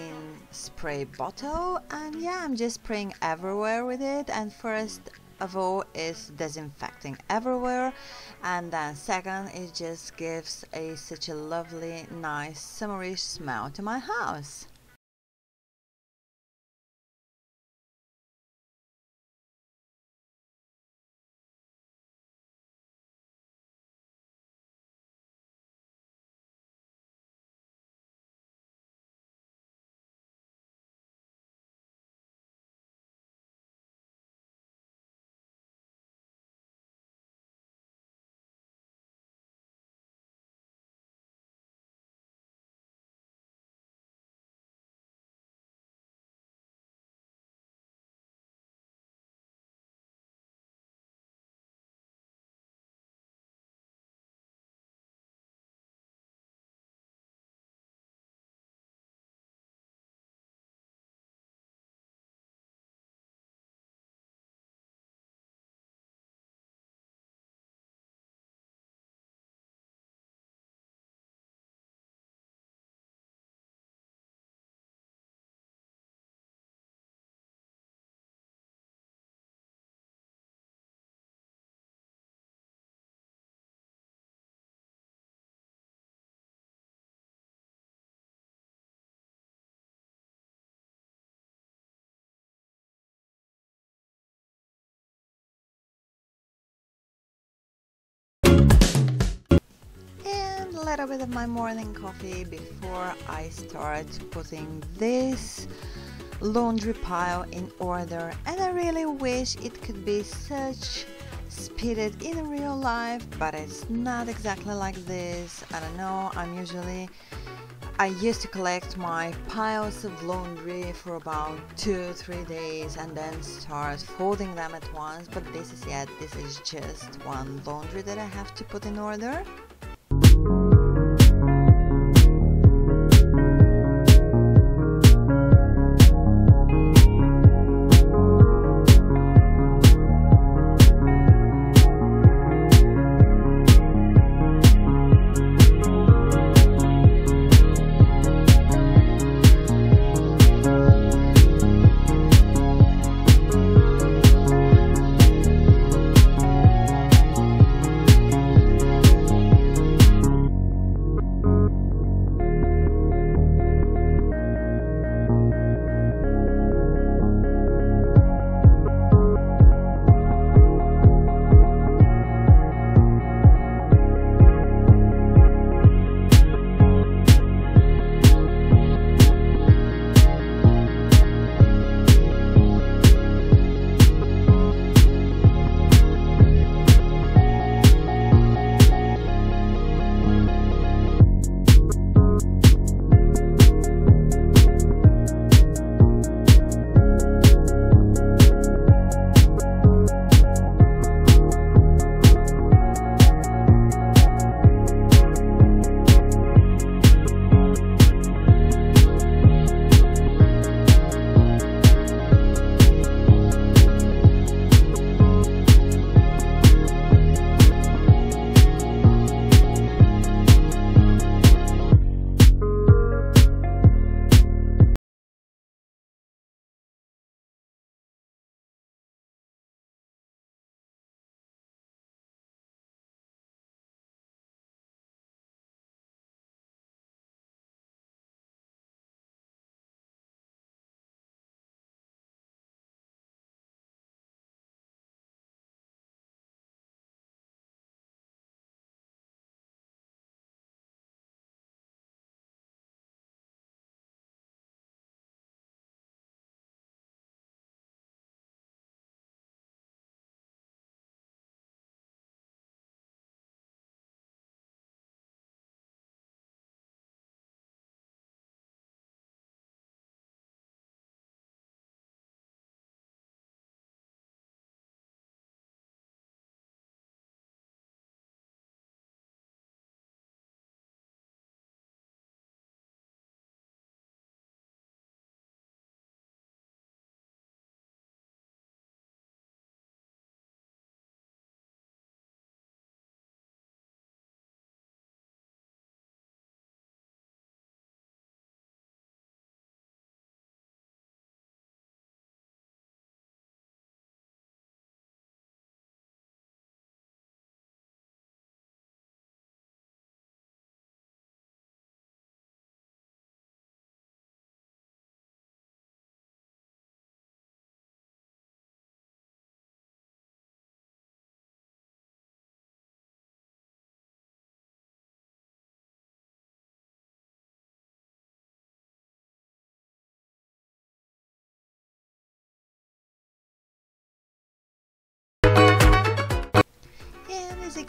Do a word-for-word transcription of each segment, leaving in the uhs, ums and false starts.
spray bottle, and yeah, I'm just spraying everywhere with it. And first of all is disinfecting everywhere, and then second it just gives a such a lovely nice summery smell to my house. A little bit of my morning coffee before I start putting this laundry pile in order, and I really wish it could be such speeded in real life, but it's not exactly like this. I don't know, I'm usually I used to collect my piles of laundry for about two three days and then start folding them at once, but this is yet this is just one laundry that I have to put in order.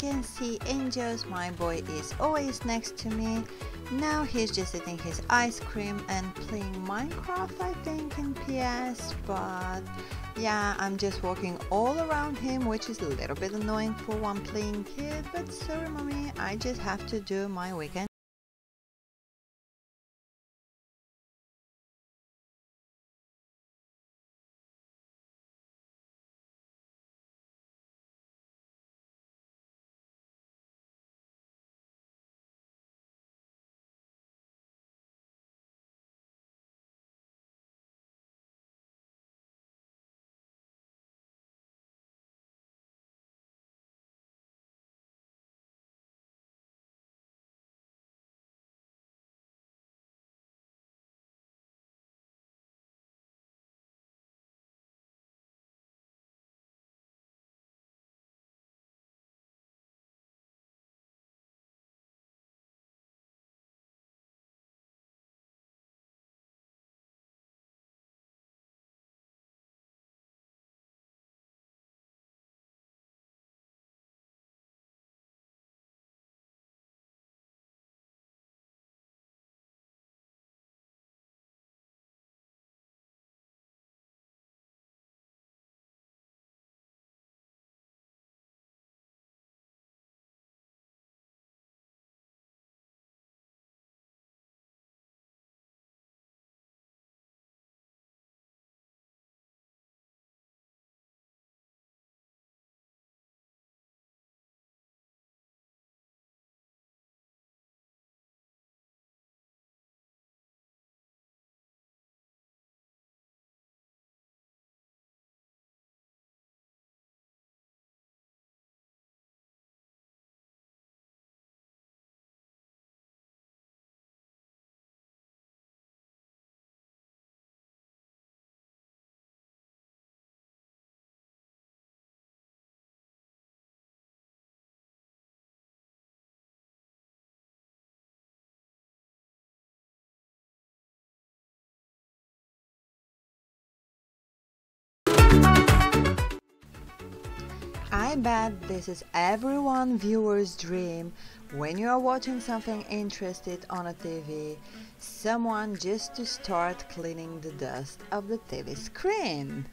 can see, Angels, my boy, is always next to me. Now he's just eating his ice cream and playing Minecraft, I think, in P S, but yeah, I'm just walking all around him, which is a little bit annoying for one playing kid, but sorry mommy, I just have to do my weekend. I bet this is everyone viewer's dream when you are watching something interesting on a T V, someone just to start cleaning the dust of the T V screen.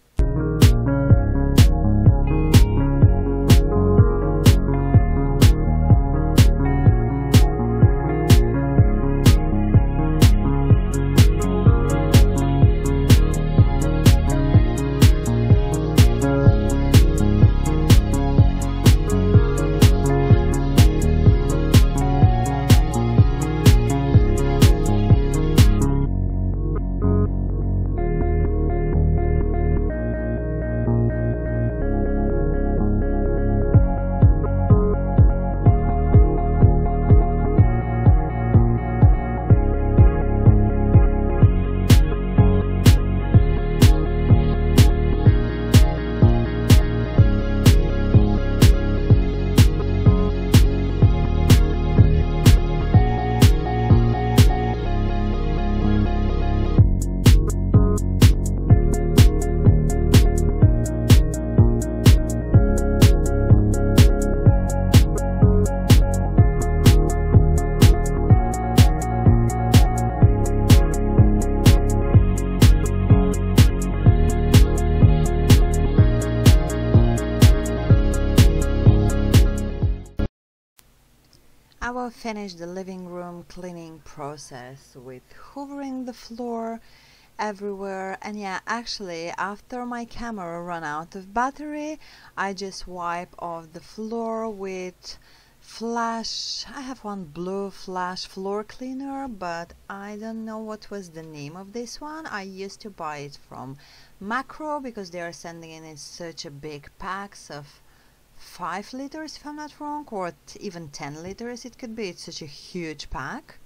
I will finish the living room cleaning process with hoovering the floor everywhere, and yeah, actually after my camera run out of battery I just wipe off the floor with flash. I have one blue flash floor cleaner, but I don't know what was the name of this one. I used to buy it from Macro because they are sending in such a big packs of five liters if I'm not wrong, or even ten liters it could be. It's such a huge pack.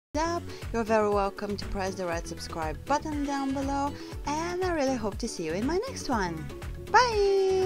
up, you're very welcome to press the red subscribe button down below, and I really hope to see you in my next one. Bye!